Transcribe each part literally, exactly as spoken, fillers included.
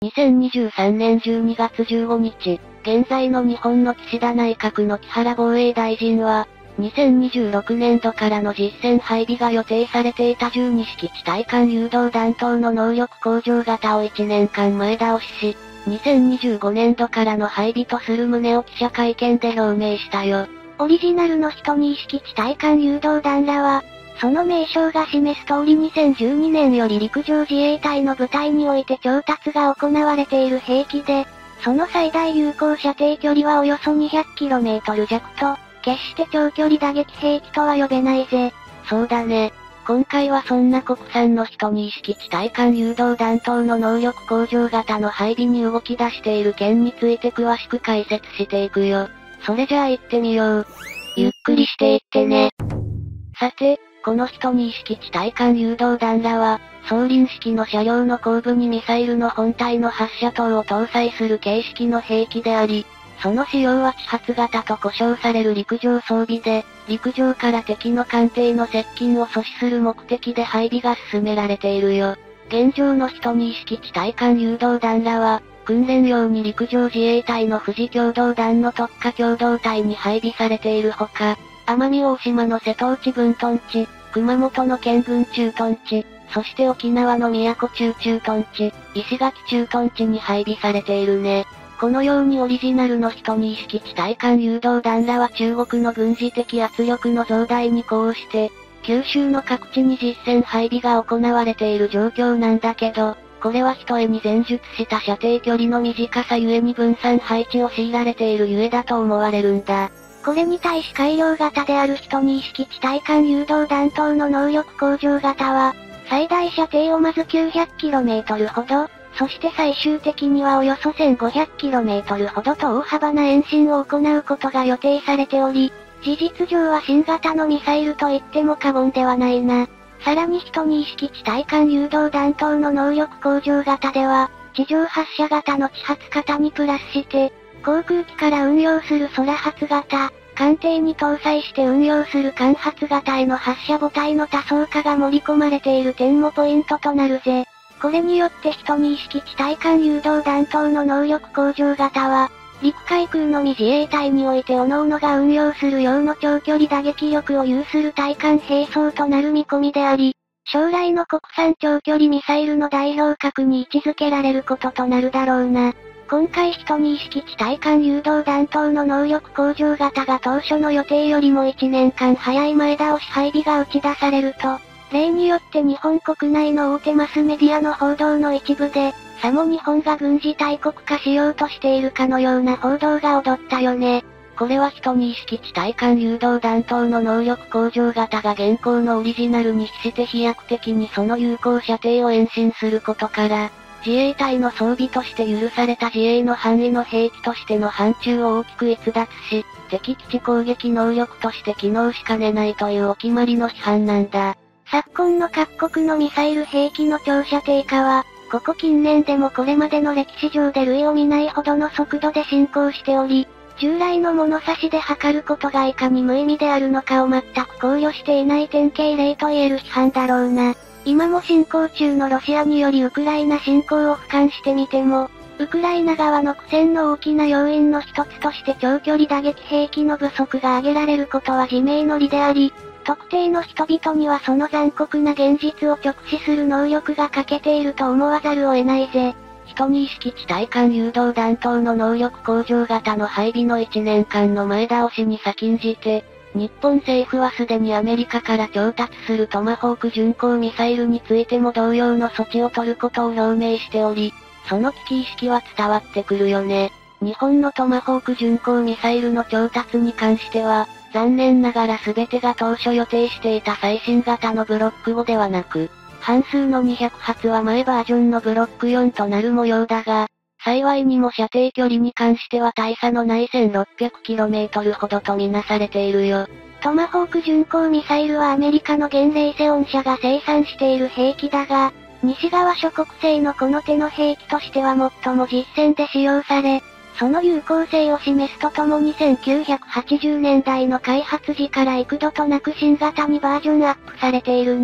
にせんにじゅうさんねんじゅうにがつじゅうごにち、現在の日本の岸田内閣の木原防衛大臣は、にせんにじゅうろくねんどからの実戦配備が予定されていたじゅうにしき地対艦誘導弾頭の能力向上型をいちねんかん前倒しし、にせんにじゅうごねんどからの配備とする旨を記者会見で表明したよ。 オリジナルのひとに式地対艦誘導弾らは、その名称が示す通りにせんじゅうにねんより陸上自衛隊の部隊において調達が行われている兵器で、その最大有効射程距離はおよそ にひゃくキロメートル 弱と、決して長距離打撃兵器とは呼べないぜ。 そうだね。今回はそんな国産のひとに式地対艦誘導弾頭の能力向上型の配備に動き出している件について詳しく解説していくよ。それじゃあ行ってみよう。ゆっくりしていってね。さて、このひとに式地対艦誘導弾らは、装輪式の車両の後部にミサイルの本体の発射塔を搭載する形式の兵器であり、その使用は地発型と呼称される陸上装備で、陸上から敵の艦艇の接近を阻止する目的で配備が進められているよ。現状のひとに式地対艦誘導弾らは、訓練用に陸上自衛隊の富士共同団の特化共同隊に配備されているほか、奄美大島の瀬戸内分屯地、熊本の県軍駐屯地、そして沖縄の宮古中駐屯地、石垣駐屯地に配備されているね。このようにオリジナルのひとに式地対艦誘導弾らは中国の軍事的圧力の増大に呼応して、九州の各地に実戦配備が行われている状況なんだけど、これはひとえに前述した射程距離の短さゆえに分散配置を強いられているゆえだと思われるんだ。 これに対し改良型であるひとに式地対艦誘導弾頭の能力向上型は、最大射程をまず きゅうひゃくキロメートル ほど、そして最終的にはおよそ せんごひゃくキロメートル ほどと大幅な延伸を行うことが予定されており、事実上は新型のミサイルと言っても過言ではないな。さらにひとに式地対艦誘導弾頭の能力向上型では、地上発射型の地発型にプラスして、航空機から運用する空発型、艦艇に搭載して運用する艦発型への発射母体の多層化が盛り込まれている点もポイントとなるぜ。これによってひとに式地対艦誘導弾頭の能力向上型は、陸海空のみ自衛隊において各々が運用する用の長距離打撃力を有する対艦兵装となる見込みであり、将来の国産長距離ミサイルの代表格に位置づけられることとなるだろうな。今回ひとに式地対艦誘導弾頭の能力向上型が当初の予定よりもいちねんかん早い前倒し配備が打ち出されると、例によって日本国内の大手マスメディアの報道の一部で、さも日本が軍事大国化しようとしているかのような報道が踊ったよね。 これはひとに式地対艦誘導弾頭の能力向上型が現行のオリジナルに比して飛躍的にその有効射程を延伸することから、自衛隊の装備として許された自衛の範囲の兵器としての範疇を大きく逸脱し、敵基地攻撃能力として機能しかねないというお決まりの批判なんだ。 昨今の各国のミサイル兵器の長射程化は、ここ近年でもこれまでの歴史上で類を見ないほどの速度で進行しており、従来の物差しで測ることがいかに無意味であるのかを全く考慮していない典型例と言える批判だろうな。今も進行中のロシアによりウクライナ侵攻を俯瞰してみても、ウクライナ側の苦戦の大きな要因の一つとして長距離打撃兵器の不足が挙げられることは自明の理であり、特定の人々にはその残酷な現実を直視する能力が欠けていると思わざるを得ないぜ。 ひとに式地対艦誘導弾頭の能力向上型の配備のいちねんかんの前倒しに先んじて、日本政府はすでにアメリカから調達するトマホーク巡航ミサイルについても同様の措置を取ることを表明しており、その危機意識は伝わってくるよね。日本のトマホーク巡航ミサイルの調達に関しては、残念ながら全てが当初予定していた最新型のブロックごではなく、半数のにひゃくはつは前バージョンのブロックよんとなる模様だが、幸いにも射程距離に関しては大差のない せんろっぴゃくキロメートル ほどとみなされているよ。 トマホーク巡航ミサイルはアメリカのゲンレイセオン社が生産している兵器だが、西側諸国製のこの手の兵器としては最も実戦で使用され、その有効性を示すとともにせんきゅうひゃくはちじゅうねんだいの開発時から幾度となく新型にバージョンアップされているな。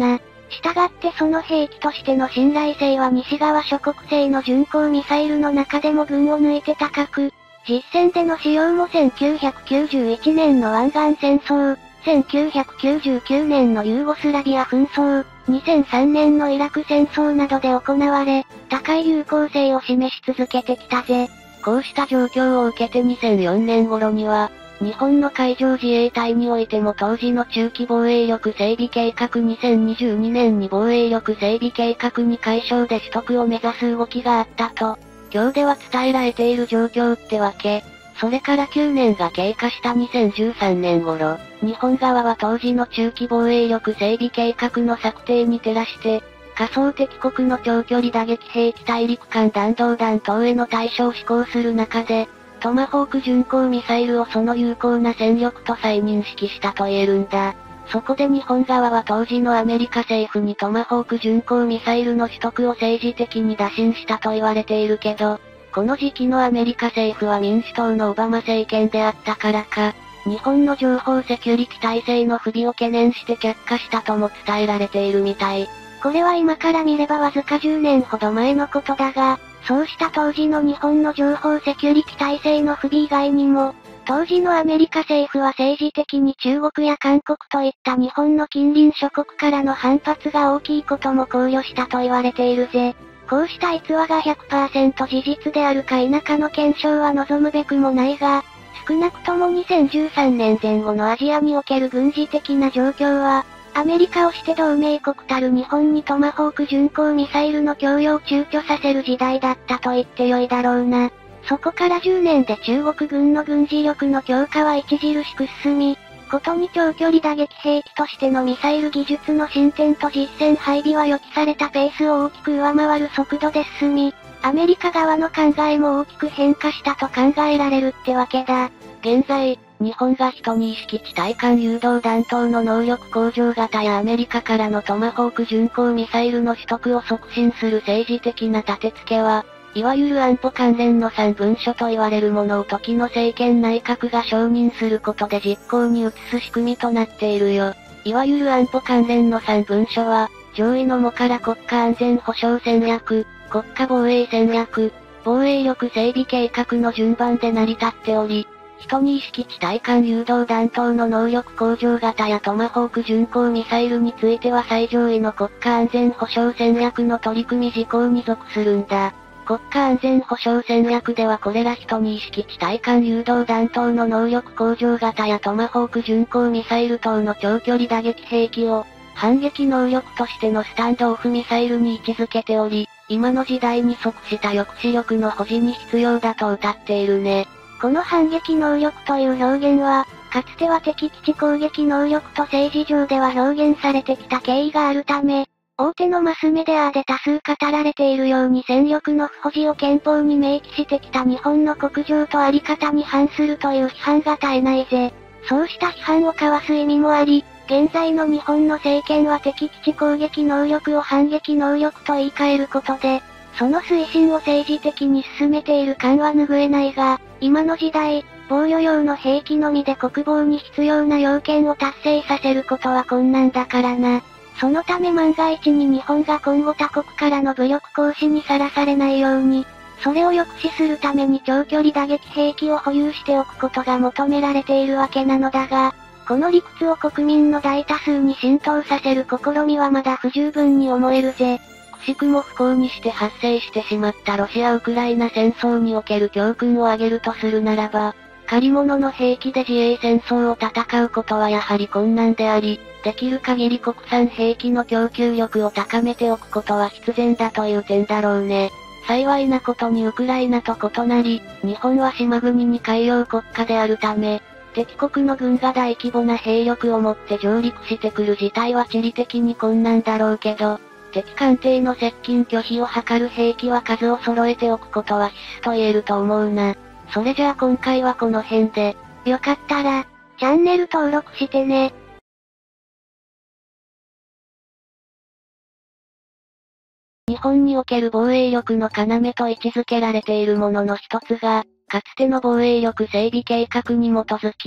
したがってその兵器としての信頼性は西側諸国製の巡航ミサイルの中でも群を抜いて高く、実戦での使用もせんきゅうひゃくきゅうじゅういちねんの湾岸戦争、せんきゅうひゃくきゅうじゅうきゅうねんのユーゴスラビア紛争、にせんさんねんのイラク戦争などで行われ、高い有効性を示し続けてきたぜ。 こうした状況を受けてにせんよねん頃には、日本の海上自衛隊においても当時の中期防衛力整備計画にせんにじゅうにねんに防衛力整備計画に解消で取得を目指す動きがあったと、今日では伝えられている状況ってわけ。それからきゅうねんが経過したにせんじゅうさんねん頃、日本側は当時の中期防衛力整備計画の策定に照らして、仮想敵国の長距離打撃兵器大陸間弾道弾等への対処を施行する中で、トマホーク巡航ミサイルをその有効な戦力と再認識したと言えるんだ。そこで日本側は当時のアメリカ政府にトマホーク巡航ミサイルの取得を政治的に打診したと言われているけど、この時期のアメリカ政府は民主党のオバマ政権であったからか、日本の情報セキュリティ体制の不備を懸念して却下したとも伝えられているみたい。 これは今から見ればわずかじゅうねんほど前のことだが、そうした当時の日本の情報セキュリティ体制の不備以外にも、当時のアメリカ政府は政治的に中国や韓国といった日本の近隣諸国からの反発が大きいことも考慮したと言われているぜ。こうした逸話が ひゃくパーセント 事実であるか否かの検証は望むべくもないが、少なくともにせんじゅうさんねんぜん後のアジアにおける軍事的な状況は、アメリカをして同盟国たる日本にトマホーク巡航ミサイルの供与を躊躇させる時代だったと言ってよいだろうな。そこからじゅうねんで中国軍の軍事力の強化は著しく進み、ことに長距離打撃兵器としてのミサイル技術の進展と実戦配備は予期されたペースを大きく上回る速度で進み、アメリカ側の考えも大きく変化したと考えられるってわけだ。 現在、日本がひとに式地対艦誘導弾等の能力向上型やアメリカからのトマホーク巡航ミサイルの取得を促進する政治的な立て付けは、いわゆる安保関連のさん文書と言われるものを時の政権内閣が承認することで実行に移す仕組みとなっているよ。いわゆる安保関連のさん文書は、上位のもから国家安全保障戦略、国家防衛戦略、防衛力整備計画の順番で成り立っており、ひとに式地対艦誘導弾等の能力向上型やトマホーク巡航ミサイルについては最上位の国家安全保障戦略の取り組み事項に属するんだ。国家安全保障戦略ではこれらひとに式地対艦誘導弾等の能力向上型やトマホーク巡航ミサイル等の長距離打撃兵器を、反撃能力としてのスタンドオフミサイルに位置づけており、今の時代に即した抑止力の保持に必要だと謳っているね。 この反撃能力という表現は、かつては敵基地攻撃能力と政治上では表現されてきた経緯があるため、大手のマスメディアで多数語られているように戦力の不保持を憲法に明記してきた日本の国情とあり方に反するという批判が絶えないぜ。そうした批判をかわす意味もあり、現在の日本の政権は敵基地攻撃能力を反撃能力と言い換えることで、その推進を政治的に進めている感は拭えないが、今の時代、防御用の兵器のみで国防に必要な要件を達成させることは困難だからな。そのため万が一に日本が今後他国からの武力行使にさらされないように、それを抑止するために長距離打撃兵器を保有しておくことが求められているわけなのだが、この理屈を国民の大多数に浸透させる試みはまだ不十分に思えるぜ。 くしくも不幸にして発生してしまったロシア・ウクライナ戦争における教訓を挙げるとするならば、借り物の兵器で自衛戦争を戦うことはやはり困難であり、できる限り国産兵器の供給力を高めておくことは必然だという点だろうね。幸いなことにウクライナと異なり、日本は島国に海洋国家であるため、敵国の軍が大規模な兵力を持って上陸してくる事態は地理的に困難だろうけど、敵艦艇の接近拒否を図る兵器は数を揃えておくことは必須と言えると思うな。それじゃあ今回はこの辺で、 よかったら、チャンネル登録してね。 日本における防衛力の要と位置づけられているものの一つが、かつての防衛力整備計画に基づき、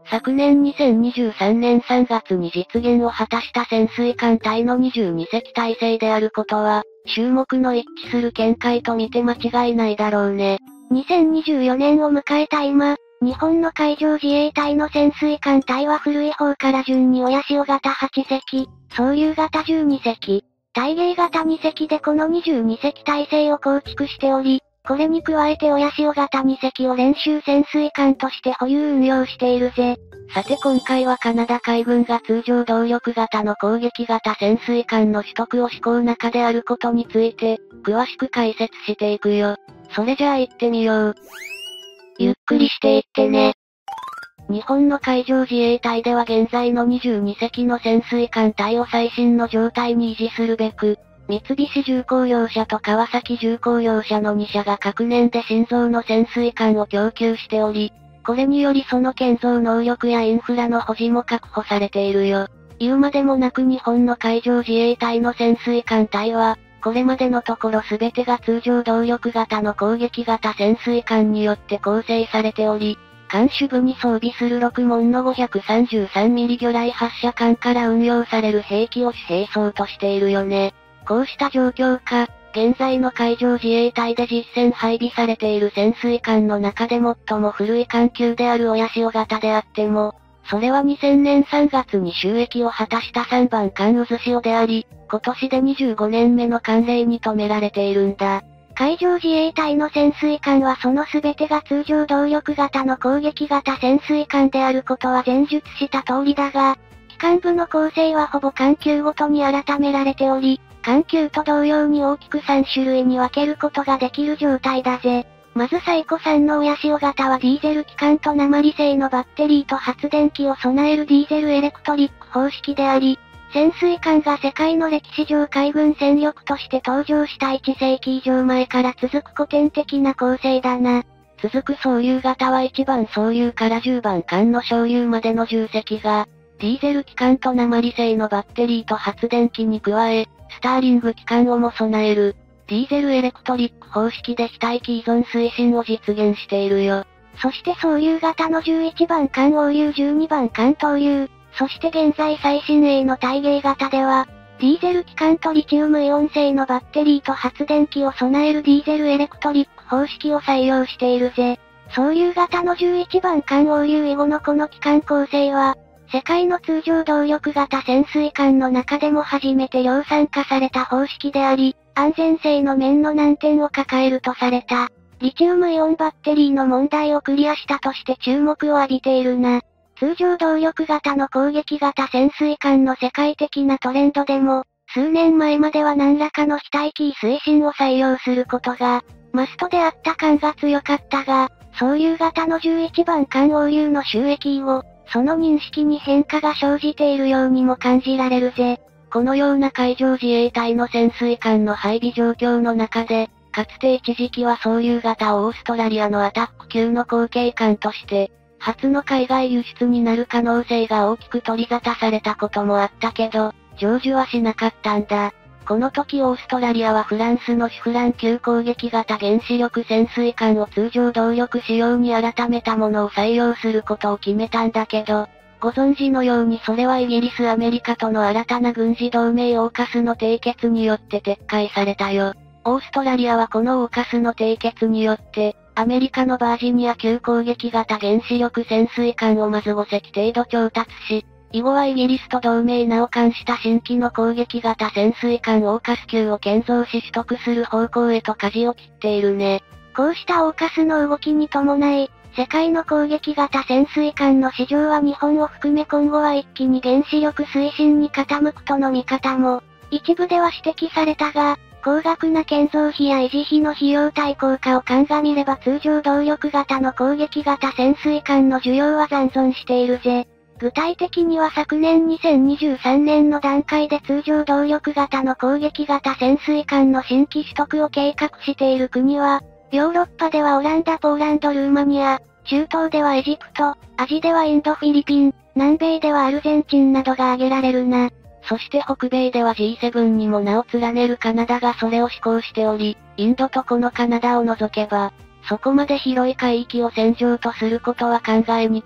昨年にせんにじゅうさんねんさんがつに実現を果たした潜水艦隊のにじゅうにせき体制であることは、衆目の一致する見解と見て間違いないだろうね。 にせんにじゅうよねんを迎えた今、日本の海上自衛隊の潜水艦隊は古い方から順に親潮型はちせき、総流型じゅうにせき、大芸型にせきでこのにじゅうにせき体制を構築しており、これに加えて親潮型にせきを練習潜水艦として保有運用しているぜ。 さて今回はカナダ海軍が通常動力型の攻撃型潜水艦の取得を試行中であることについて、詳しく解説していくよ。それじゃあ行ってみよう。ゆっくりしていってね。日本の海上自衛隊では現在のにじゅうにせきの潜水艦隊を最新の状態に維持するべく、三菱重工業社と川崎重工業社のにしゃが各年で新造の潜水艦を供給しており、これによりその建造能力やインフラの保持も確保されているよ。言うまでもなく日本の海上自衛隊の潜水艦隊は、これまでのところ全てが通常動力型の攻撃型潜水艦によって構成されており、艦首部に装備するろくもんの ごひゃくさんじゅうさんミリ 魚雷発射管から運用される兵器を主兵装としているよね。こうした状況下、現在の海上自衛隊で実戦配備されている潜水艦の中で最も古い艦級である親潮型であっても、それはにせんねんさんがつに就役を果たしたさんばん艦渦潮であり、今年でにじゅうごねんめの艦齢に止められているんだ。 海上自衛隊の潜水艦はその全てが通常動力型の攻撃型潜水艦であることは前述した通りだが、機関部の構成はほぼ艦級ごとに改められており、艦級と同様に大きくさんしゅるいに分けることができる状態だぜ。まず最古さんの親潮型はディーゼル機関と鉛製のバッテリーと発電機を備えるディーゼルエレクトリック方式であり、潜水艦が世界の歴史上海軍戦力として登場したいちせいき以上前から続く古典的な構成だな。 続く総流型はいちばん総流からじゅうばん艦の小流までのじゅっせきが、ディーゼル機関と鉛製のバッテリーと発電機に加え、スターリング機関をも備える、ディーゼルエレクトリック方式で非待機依存推進を実現しているよ。 そして総流型のじゅういちばん艦応流じゅうにばん艦東流、そして現在最新鋭の大芸型では、ディーゼル機関とリチウムイオン製のバッテリーと発電機を備えるディーゼルエレクトリック方式を採用しているぜ。総流型のじゅういちばん艦応流以後のこの機関構成は、世界の通常動力型潜水艦の中でも初めて量産化された方式であり、安全性の面の難点を抱えるとされた。リチウムイオンバッテリーの問題をクリアしたとして注目を浴びているな。通常動力型の攻撃型潜水艦の世界的なトレンドでも、数年前までは何らかの非待機推進を採用することが、マストであった感が強かったが、総流型のじゅういちばん艦応流の収益後、その認識に変化が生じているようにも感じられるぜ。 このような海上自衛隊の潜水艦の配備状況の中で、かつて一時期は総流型をオーストラリアのアタック級の後継艦として、初の海外輸出になる可能性が大きく取り沙汰されたこともあったけど、成就はしなかったんだ。この時オーストラリアはフランスのシュフラン級攻撃型原子力潜水艦を通常動力仕様に改めたものを採用することを決めたんだけど、ご存知のようにそれはイギリス・アメリカとの新たな軍事同盟オーカスの締結によって撤回されたよ。オーストラリアはこのオーカスの締結によって、アメリカのバージニア級攻撃型原子力潜水艦をまずごせき程度調達し、以後はイギリスと同盟名を冠した新規の攻撃型潜水艦オーカス級を建造し取得する方向へと舵を切っているね。 こうしたオーカスの動きに伴い、世界の攻撃型潜水艦の市場は日本を含め今後は一気に原子力推進に傾くとの見方も、一部では指摘されたが、高額な建造費や維持費の費用対効果を鑑みれば通常動力型の攻撃型潜水艦の需要は残存しているぜ。具体的には昨年にせんにじゅうさんねんの段階で通常動力型の攻撃型潜水艦の新規取得を計画している国は、ヨーロッパではオランダ、ポーランド、ルーマニア、中東ではエジプト、アジではインド、フィリピン、南米ではアルゼンチンなどが挙げられるな。 そして北米では ジーセブン にも名を連ねるカナダがそれを施行しており、インドとこのカナダを除けば、そこまで広い海域を戦場とすることは考えにくい。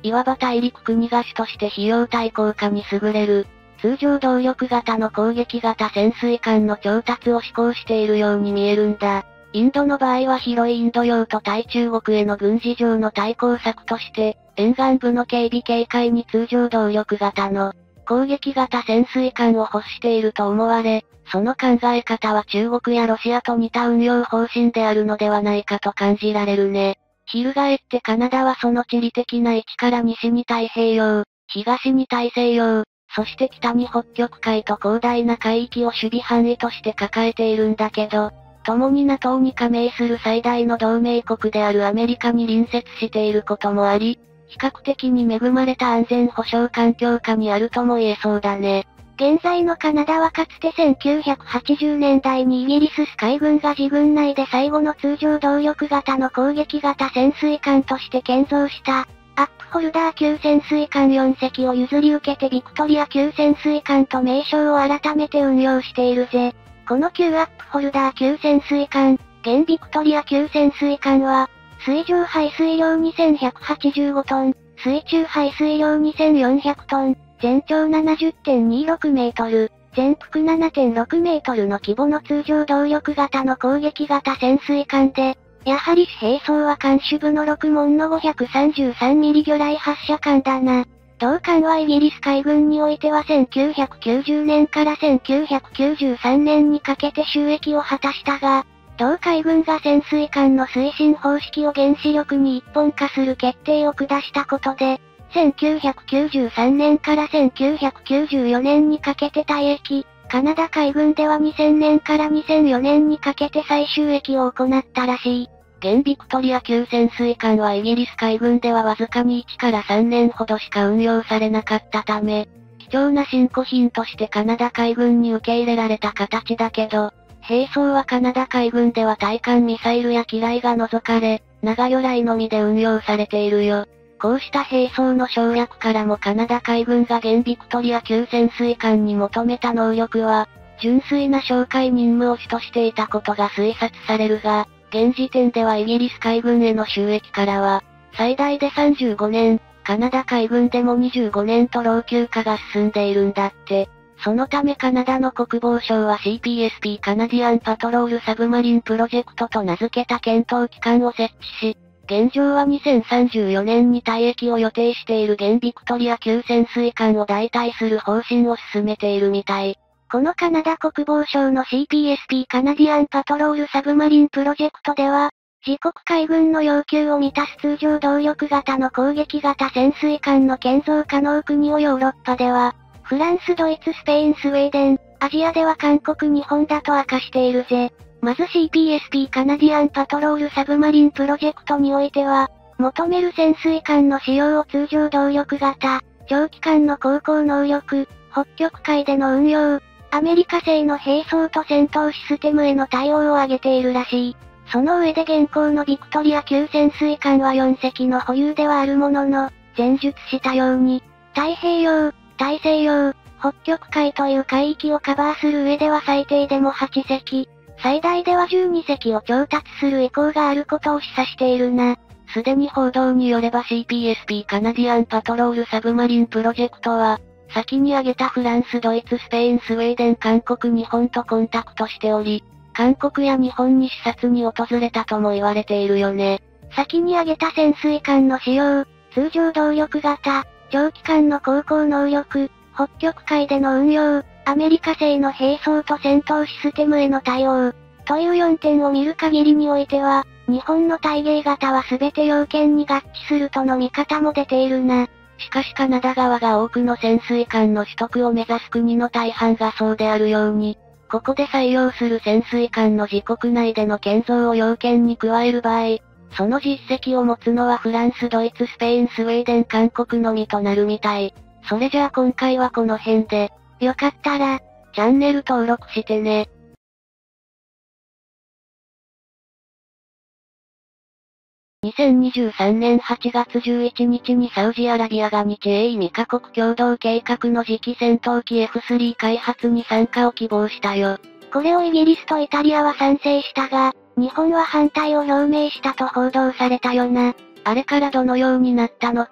いわば大陸国菓子として費用対効果に優れる、通常動力型の攻撃型潜水艦の調達を施行しているように見えるんだ。インドの場合は広いインド洋と対中国への軍事上の対抗策として、沿岸部の警備警戒に通常動力型の攻撃型潜水艦を欲していると思われ、その考え方は中国やロシアと似た運用方針であるのではないかと感じられるね。翻ってカナダはその地理的な位置から西に太平洋、東に大西洋、そして北に北極海と広大な海域を守備範囲として抱えているんだけど、共に ナトー に加盟する最大の同盟国であるアメリカに隣接していることもあり、比較的に恵まれた安全保障環境下にあるとも言えそうだね。 現在のカナダはかつてせんきゅうひゃくはちじゅうねんだいにイギリス海軍が自軍内で最後の通常動力型の攻撃型潜水艦として建造した、アップホルダー級潜水艦よんせきを譲り受けてビクトリア級潜水艦と名称を改めて運用しているぜ。この旧アップホルダー級潜水艦、現ビクトリア級潜水艦は、水上排水量にせんひゃくはちじゅうごトン、水中排水量にせんよんひゃくトン、全長 ななじゅってんにじゅうろくメートル、全幅 ななてんろくメートルの規模の通常動力型の攻撃型潜水艦で、やはり主兵装は艦首部のろく門の ごひゃくさんじゅうさんミリ 魚雷発射艦だな。同艦はイギリス海軍においてはせんきゅうひゃくきゅうじゅうねんからせんきゅうひゃくきゅうじゅうさんねんにかけて収益を果たしたが、同海軍が潜水艦の推進方式を原子力に一本化する決定を下したことで、せんきゅうひゃくきゅうじゅうさんねんからせんきゅうひゃくきゅうじゅうよねんにかけて退役、カナダ海軍ではにせんねんからにせんよねんにかけて再収益を行ったらしい。 現ビクトリア級潜水艦はイギリス海軍ではわずかにいちからさんねんほどしか運用されなかったため、貴重な新古品としてカナダ海軍に受け入れられた形だけど、兵装はカナダ海軍では対艦ミサイルや機雷が除かれ、長魚雷のみで運用されているよ。こうした兵装の省略からもカナダ海軍が現ビクトリア級潜水艦に求めた能力は、純粋な哨戒任務を主としていたことが推察されるが、現時点ではイギリス海軍への収益からは、最大でさんじゅうごねん、カナダ海軍でもにじゅうごねんと老朽化が進んでいるんだって。そのためカナダの国防省は シーピーエスピー カナディアンパトロールサブマリンプロジェクトと名付けた検討機関を設置し、現状はにせんさんじゅうよねんに退役を予定している現ビクトリア級潜水艦を代替する方針を進めているみたい。 このカナダ国防省の シーピーエスピー カナディアンパトロールサブマリンプロジェクトでは、自国海軍の要求を満たす通常動力型の攻撃型潜水艦の建造可能国をヨーロッパでは、フランス、ドイツ、スペイン、スウェーデン、アジアでは韓国、日本だと明かしているぜ。まず シーピーエスピー カナディアンパトロールサブマリンプロジェクトにおいては、求める潜水艦の使用を通常動力型、長期間の航行能力、北極海での運用、アメリカ製の兵装と戦闘システムへの対応を挙げているらしい。その上で現行のビクトリア級潜水艦はよんせきの保有ではあるものの、前述したように、太平洋、大西洋、北極海という海域をカバーする上では最低でもはちせき、最大ではじゅうにせきを調達する意向があることを示唆しているな。 すでに報道によれば シーピーエスピー カナディアンパトロールサブマリンプロジェクトは、先に挙げたフランス、ドイツ、スペイン、スウェーデン、韓国、日本とコンタクトしており、韓国や日本に視察に訪れたとも言われているよね。 先に挙げた潜水艦の使用、通常動力型、長期間の航行能力、北極海での運用、アメリカ製の兵装と戦闘システムへの対応、というよんてんを見る限りにおいては、日本の対芸型は全て要件に合致するとの見方も出ているな。 しかしカナダ側が多くの潜水艦の取得を目指す国の大半がそうであるように、ここで採用する潜水艦の自国内での建造を要件に加える場合、その実績を持つのはフランス、ドイツ、スペイン、スウェーデン、韓国のみとなるみたい。それじゃあ今回はこの辺で、 よかったら、 チャンネル登録してね。にせんにじゅうさんねんはちがつじゅういちにちにサウジアラビアが日英にカ国共同計画の次期戦闘機 エフスリー 開発に参加を希望したよ。 これをイギリスとイタリアは賛成したが、日本は反対を表明したと報道されたよな。 あれからどのようになったのか、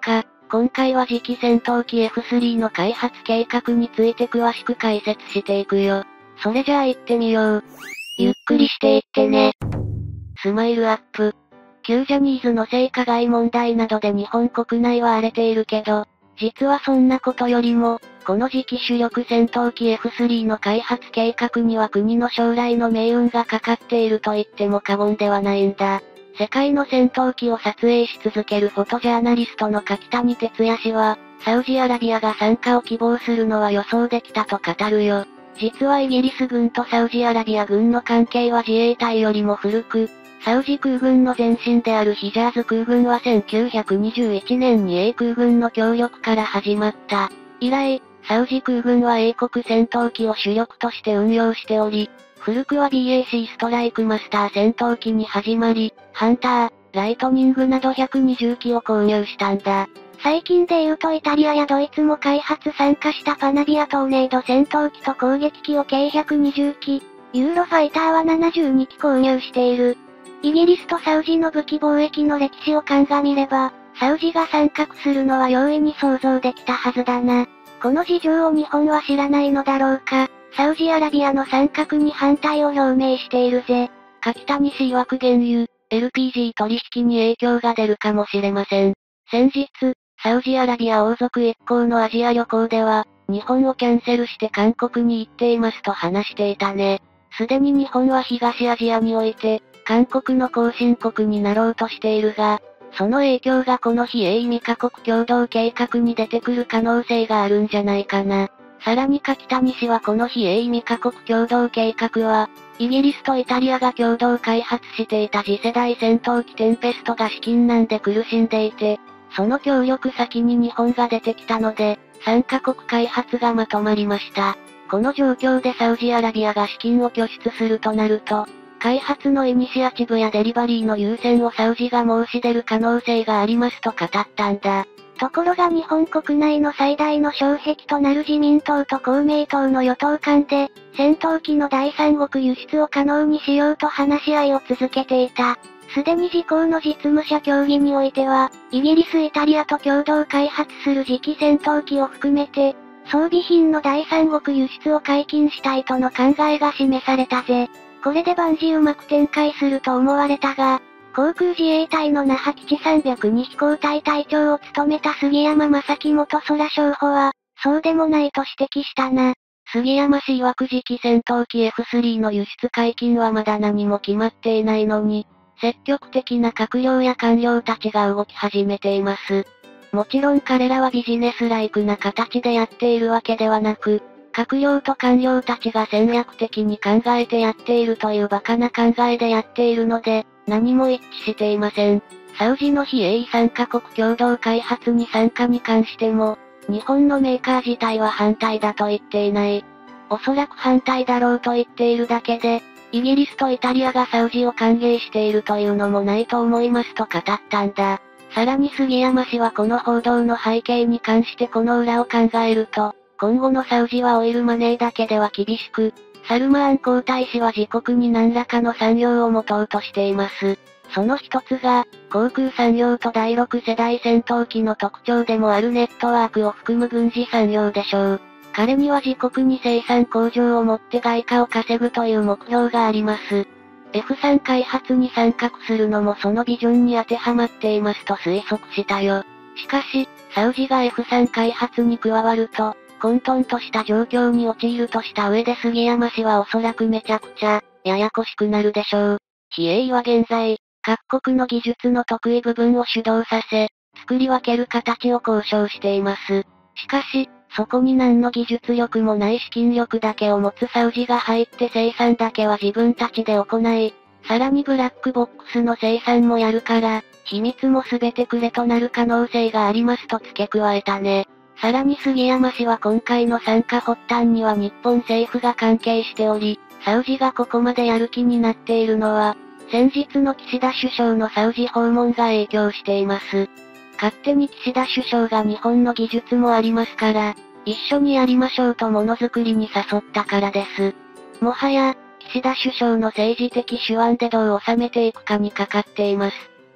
今回は次期戦闘機 エフスリー の開発計画について詳しく解説していくよ。それじゃあ行ってみよう。ゆっくりしていってね。スマイルアップ。旧ジャニーズの性加害問題などで日本国内は荒れているけど、実はそんなことよりも、この次期主力戦闘機 エフスリー の開発計画には国の将来の命運がかかっていると言っても過言ではないんだ。世界の戦闘機を撮影し続けるフォトジャーナリストの柿谷哲也氏は、サウジアラビアが参加を希望するのは予想できたと語るよ。実はイギリス軍とサウジアラビア軍の関係は自衛隊よりも古く、サウジ空軍の前身であるヒジャーズ空軍はせんきゅうひゃくにじゅういちねんに英空軍の協力から始まった。以来、サウジ空軍は英国戦闘機を主力として運用しており、古くは ビーエーシー ストライクマスター戦闘機に始まり、ハンター、ライトニングなどひゃくにじゅうきを購入したんだ。 最近で言うとイタリアやドイツも開発参加したパナビアトーネード戦闘機と攻撃機を計ひゃくにじゅうき、ユーロファイターはななじゅうにき購入している。イギリスとサウジの武器貿易の歴史を鑑みれば、サウジが参画するのは容易に想像できたはずだな。この事情を日本は知らないのだろうか。サウジアラビアの参画に反対を表明しているぜ。 柿谷氏曰く原油、エルピージー 取引に影響が出るかもしれません。先日、サウジアラビア王族一行のアジア旅行では、日本をキャンセルして韓国に行っていますと話していたね。すでに日本は東アジアにおいて、韓国の後進国になろうとしているが、その影響がこの非英にカ国共同計画に出てくる可能性があるんじゃないかな。さらに柿谷氏はこの非英にカ国共同計画は、イギリスとイタリアが共同開発していた次世代戦闘機テンペストが資金難で苦しんでいて、その協力先に日本が出てきたので、さんカ国開発がまとまりました。この状況でサウジアラビアが資金を拠出するとなると、開発のイニシアチブやデリバリーの優先をサウジが申し出る可能性がありますと語ったんだ。 ところが日本国内の最大の障壁となる自民党と公明党の与党間で、戦闘機の第三国輸出を可能にしようと話し合いを続けていた。すでに自公の実務者協議においては、イギリス・イタリアと共同開発する次期戦闘機を含めて、装備品の第三国輸出を解禁したいとの考えが示されたぜ。これで万事うまく展開すると思われたが、航空自衛隊の那覇基地さんびゃくに飛行隊隊長を務めた杉山正樹元空将補は、そうでもないと指摘したな。 杉山氏曰く次期戦闘機 エフスリー の輸出解禁はまだ何も決まっていないのに、積極的な閣僚や官僚たちが動き始めています。もちろん彼らはビジネスライクな形でやっているわけではなく、閣僚と官僚たちが戦略的に考えてやっているというバカな考えでやっているので、何も一致していません。サウジの非英さんカ国共同開発に参加に関しても、日本のメーカー自体は反対だと言っていない。おそらく反対だろうと言っているだけで、イギリスとイタリアがサウジを歓迎しているというのもないと思いますと語ったんだ。さらに杉山氏はこの報道の背景に関してこの裏を考えると、今後のサウジはオイルマネーだけでは厳しく、サルマーン皇太子は自国に何らかの産業を持とうとしています。その一つが、航空産業とだいろく世代戦闘機の特徴でもあるネットワークを含む軍事産業でしょう。彼には自国に生産工場を持って外貨を稼ぐという目標があります。エフスリー 開発に参画するのもそのビジョンに当てはまっていますと推測したよ。しかし、サウジが エフスリー 開発に加わると、混沌とした状況に陥るとした上で杉山氏はおそらくめちゃくちゃ、ややこしくなるでしょう。非英は現在、各国の技術の得意部分を主導させ、作り分ける形を交渉しています。しかし、そこに何の技術力もない資金力だけを持つサウジが入って生産だけは自分たちで行い、さらにブラックボックスの生産もやるから、秘密も全てくれとなる可能性がありますと付け加えたね。さらに杉山氏は今回の参加発端には日本政府が関係しており、サウジがここまでやる気になっているのは、先日の岸田首相のサウジ訪問が影響しています。勝手に岸田首相が日本の技術もありますから、一緒にやりましょうとものづくりに誘ったからです。もはや、岸田首相の政治的手腕でどう収めていくかにかかっています。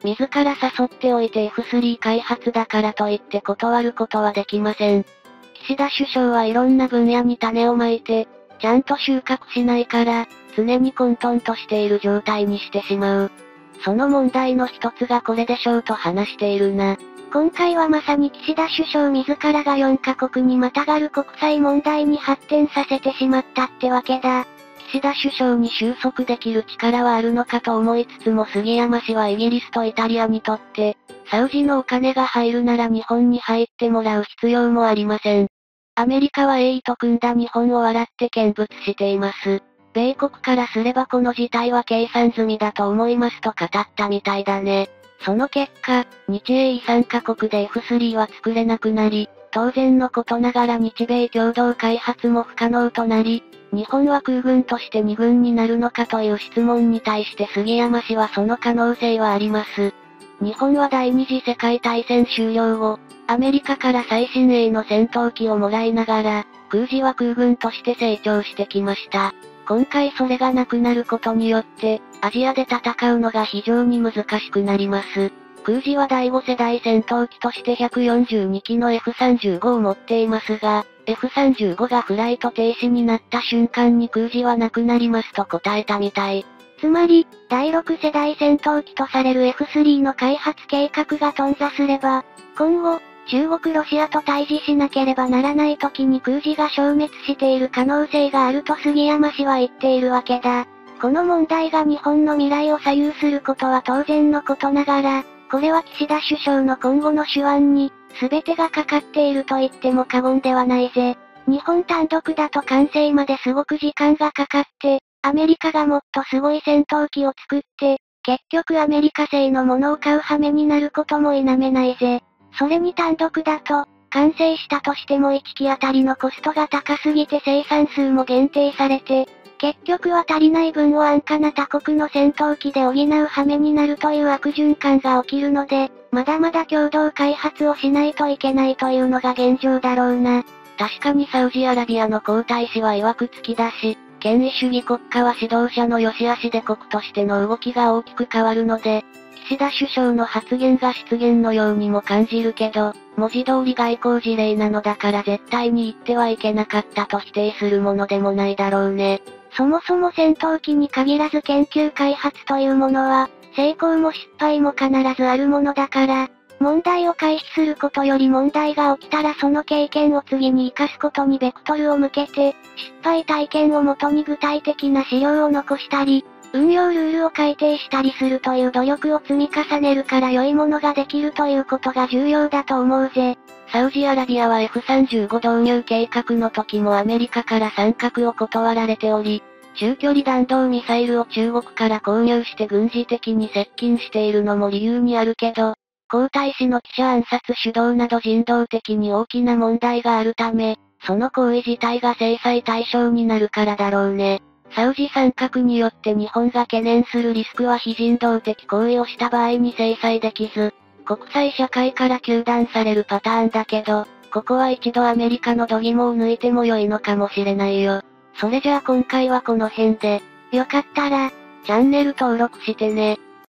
自ら誘っておいて エフスリー 開発だからといって断ることはできません。岸田首相はいろんな分野に種をまいて、ちゃんと収穫しないから、常に混沌としている状態にしてしまう。その問題の一つがこれでしょうと話しているな。 今回はまさに岸田首相自らがよんカ国にまたがる国際問題に発展させてしまったってわけだ。 岸田首相に収束できる力はあるのかと思いつつも杉山氏はイギリスとイタリアにとって、サウジのお金が入るなら日本に入ってもらう必要もありません。アメリカは英意と組んだ日本を笑って見物しています。米国からすればこの事態は計算済みだと思いますと語ったみたいだね。その結果、日英意さんカ国で エフスリー は作れなくなり、当然のことながら日米共同開発も不可能となり、日本は空軍としてに軍になるのかという質問に対して杉山氏はその可能性はあります。日本は第二次世界大戦終了後、アメリカから最新鋭の戦闘機をもらいながら、空自は空軍として成長してきました。今回それがなくなることによって、アジアで戦うのが非常に難しくなります。空自はだいご世代戦闘機としてひゃくよんじゅうにきの エフさんじゅうご を持っていますが、エフさんじゅうご がフライト停止になった瞬間に空自はなくなりますと答えたみたい。 つまり、だいろく世代戦闘機とされる エフスリー の開発計画が頓挫すれば、今後、中国ロシアと対峙しなければならない時に空自が消滅している可能性があると杉山氏は言っているわけだ。この問題が日本の未来を左右することは当然のことながら、これは岸田首相の今後の手腕に、全てがかかっていると言っても過言ではないぜ。日本単独だと完成まですごく時間がかかって、アメリカがもっとすごい戦闘機を作って、結局アメリカ製のものを買う羽目になることも否めないぜ。それに単独だと、完成したとしてもいっ機あたりのコストが高すぎて生産数も限定されて、結局は足りない分を安価な他国の戦闘機で補う羽目になるという悪循環が起きるので、まだまだ共同開発をしないといけないというのが現状だろうな。 確かにサウジアラビアの皇太子は曰くつきだし、権威主義国家は指導者の良し悪しで国としての動きが大きく変わるので、岸田首相の発言が失言のようにも感じるけど、文字通り外交事例なのだから絶対に言ってはいけなかったと否定するものでもないだろうね。 そもそも戦闘機に限らず研究開発というものは、成功も失敗も必ずあるものだから、問題を回避することより問題が起きたらその経験を次に活かすことにベクトルを向けて、失敗体験をもとに具体的な資料を残したり、運用ルールを改定したりするという努力を積み重ねるから良いものができるということが重要だと思うぜ。 サウジアラビアは エフさんじゅうご 導入計画の時もアメリカから参画を断られており、中距離弾道ミサイルを中国から購入して軍事的に接近しているのも理由にあるけど、皇太子の記者暗殺主導など人道的に大きな問題があるため、その行為自体が制裁対象になるからだろうね。サウジ参画によって日本が懸念するリスクは非人道的行為をした場合に制裁できず、国際社会から糾弾されるパターンだけど、ここは一度アメリカの度肝を抜いても良いのかもしれないよ。それじゃあ今回はこの辺で、 よかったら、 チャンネル登録してね。